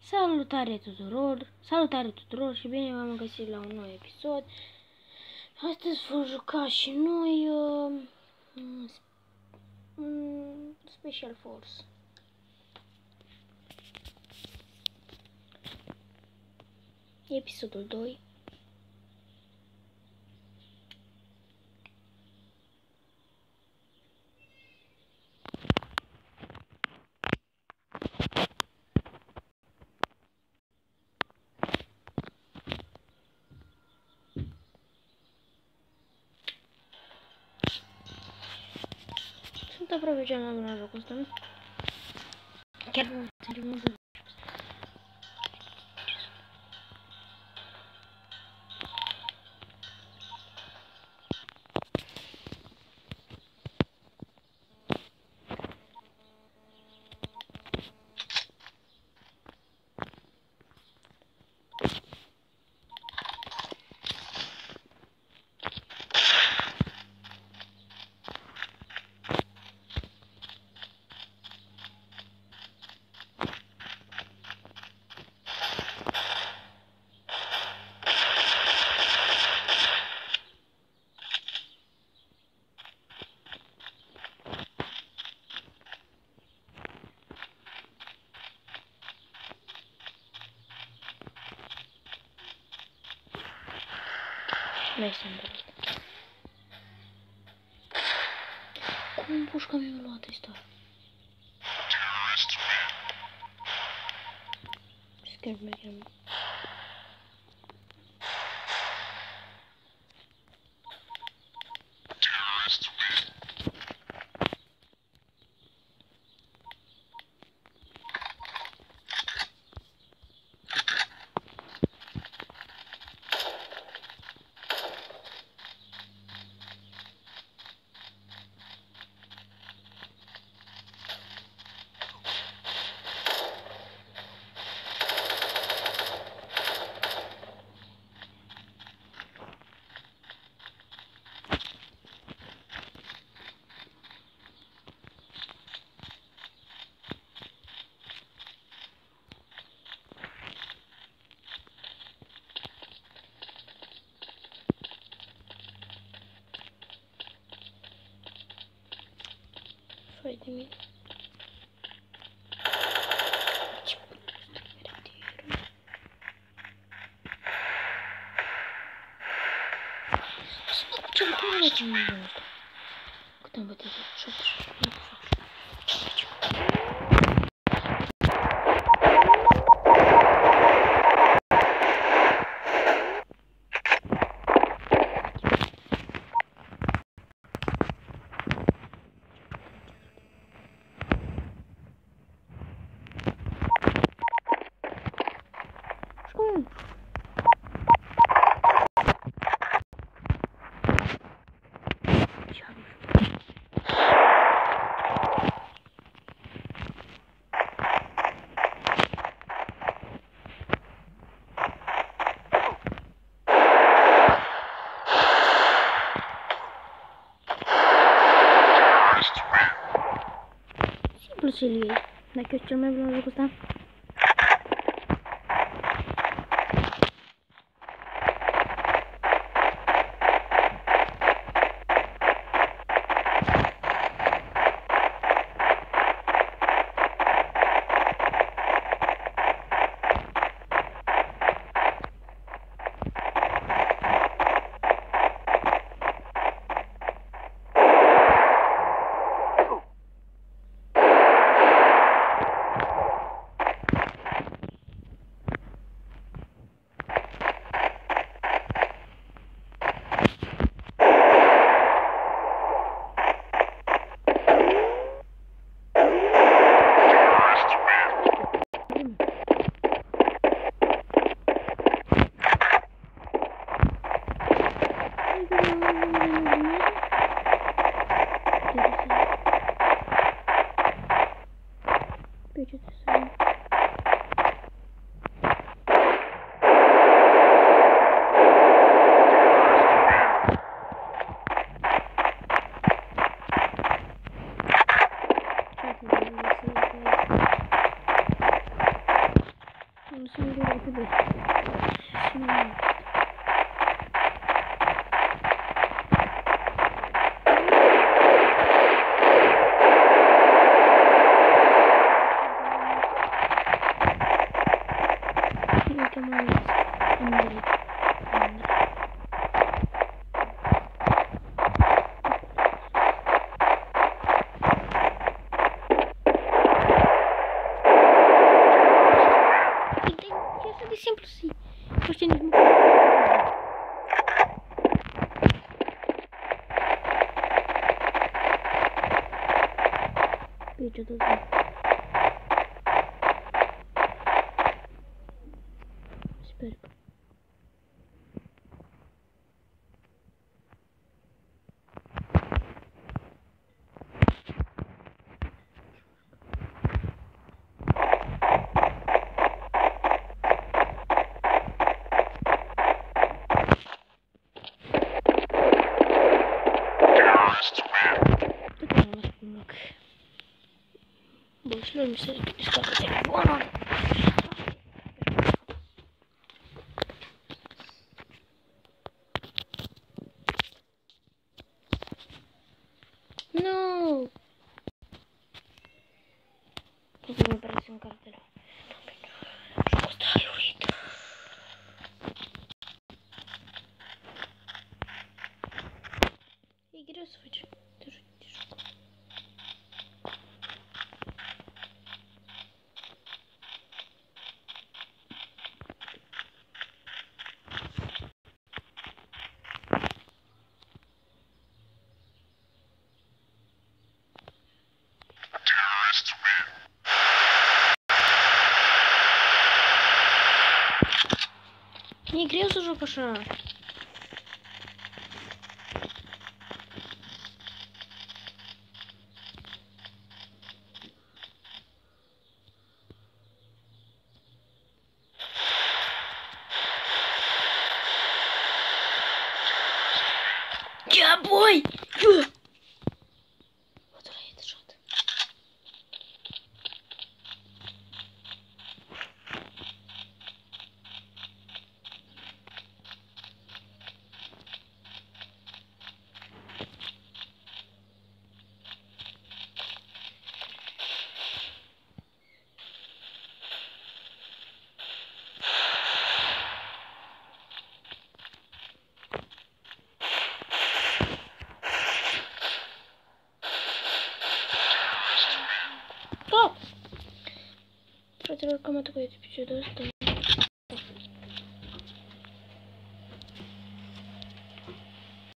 Salutare tuturor! Salutare tuturor și bine v-am găsit la un nou episod. Astăzi vom juca și noi Special Force. Episodul 2. Sunt aproape cel mai bun la jocul ăsta, nu? Chiar nu înțeleg mult. Mai sunt dorit. Cum pușca mi-a luat asta? Scared me again. Vai de mine. Ce cât am bătut? 7. Simplu să-l iei. Dacă eu sunt cel mai bun la jocul ăsta. Lăsăm de repede. Și nu mai. Uite mai ales. Andrei. De simplu să-i știi nici măcar. Pe aici tot zi. Sper că. Boșilor, mi se descarcă telefonul. Nu! Cred că mi-a părut în cartela. Și-a fost alurit. E greu să faci. E greu să joc așa. Yeah, boy! Yeah! What did I hit the shot? Fraților, cam atât cu episodul ăsta.